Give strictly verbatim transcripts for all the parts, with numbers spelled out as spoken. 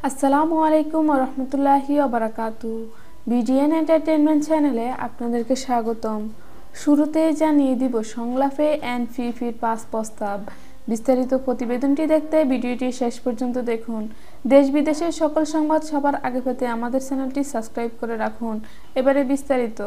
আসসালামু আলাইকুম ওয়া রাহমাতুল্লাহি ওয়া বারাকাতুহু। বিডিএন এন্টারটেইনমেন্ট চ্যানেলে আপনাদেরকে স্বাগতম। শুরুতেই জানিয়ে দিব সংলাপে এনপিপির পাঁচ প্রস্তাব। বিস্তারিত প্রতিবেদনটি দেখতে ভিডিওটি শেষ পর্যন্ত দেখুন। দেশ বিদেশের সকল সংবাদ সবার আগে পেতে আমাদের চ্যানেলটি সাবস্ক্রাইব করে রাখুন। এবারে বিস্তারিত।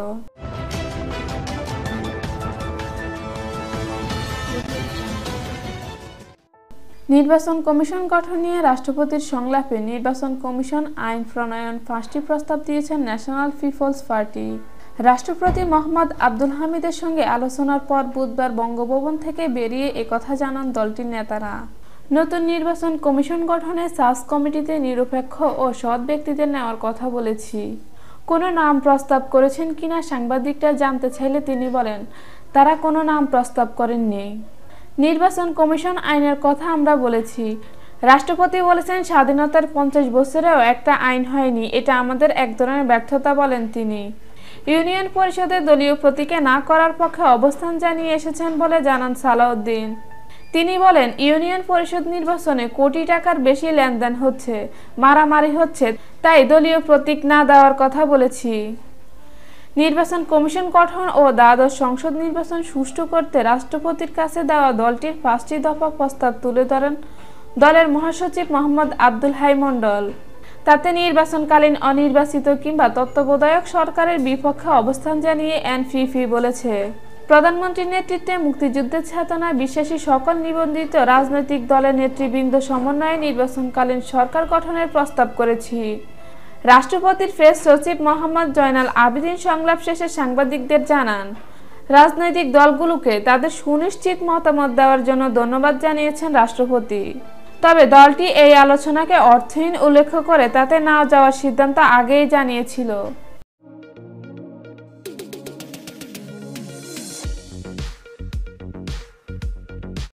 নির্বাচন কমিশন গঠন নিয়ে রাষ্ট্রপতির সংলাপে নির্বাচন কমিশন আইন প্রণয়ন পাঁচটি প্রস্তাব দিয়েছেন ন্যাশনাল পিপলস পার্টি। রাষ্ট্রপতি মোহাম্মদ আব্দুল হামিদের সঙ্গে আলোচনার পর বুধবার বঙ্গভবন থেকে বেরিয়ে একথা জানান দলটির নেতারা। নতুন নির্বাচন কমিশন গঠনে সার্চ কমিটিতে নিরপেক্ষ ও সৎ ব্যক্তিদের নেওয়ার কথা বলেছি। কোনো নাম প্রস্তাব করেছেন কিনা সাংবাদিকরা জানতে চাইলে তিনি বলেন, তারা কোনো নাম প্রস্তাব করেননি। নির্বাচন কমিশন আইনের কথা আমরা বলেছি। রাষ্ট্রপতি বলেছেন, স্বাধীনতার পঞ্চাশ বছরেও একটা আইন হয়নি, এটা আমাদের এক ধরনের ব্যর্থতা বলেন তিনি। ইউনিয়ন পরিষদে দলীয় প্রতীকে না করার পক্ষে অবস্থান জানিয়ে এসেছেন বলে জানান সালাউদ্দিন। তিনি বলেন, ইউনিয়ন পরিষদ নির্বাচনে কোটি টাকার বেশি লেনদেন হচ্ছে, মারামারি হচ্ছে, তাই দলীয় প্রতীক না দেওয়ার কথা বলেছি। নির্বাচন কমিশন গঠন ও দ্বাদশ সংসদ নির্বাচন সুষ্ঠু করতে রাষ্ট্রপতির কাছে দেওয়া দলটির পাঁচটি দফা প্রস্তাব তুলে ধরেন দলের মহাসচিব মোহাম্মদ আব্দুল হাই মণ্ডল। তাতে নির্বাচনকালীন অনির্বাচিত কিংবা তত্ত্বাবধায়ক সরকারের বিপক্ষে অবস্থান জানিয়ে এনপিপি বলেছে, প্রধানমন্ত্রীর নেতৃত্বে মুক্তিযুদ্ধের চেতনায় বিশ্বাসী সকল নিবন্ধিত রাজনৈতিক দলের নেতৃবৃন্দ সমন্বয়ে নির্বাচনকালীন সরকার গঠনের প্রস্তাব করেছি। রাষ্ট্রপতির প্রেস সচিব মোহাম্মদ জয়নাল আবেদিন সংলাপ শেষে সাংবাদিকদের জানান, রাজনৈতিক দলগুলোকে তাদের সুনিশ্চিত মতামত দেওয়ার জন্য ধন্যবাদ জানিয়েছেন রাষ্ট্রপতি। তবে দলটি এই আলোচনাকে অর্থহীন উল্লেখ করে তাতে না যাওয়ার সিদ্ধান্ত আগেই জানিয়েছিল।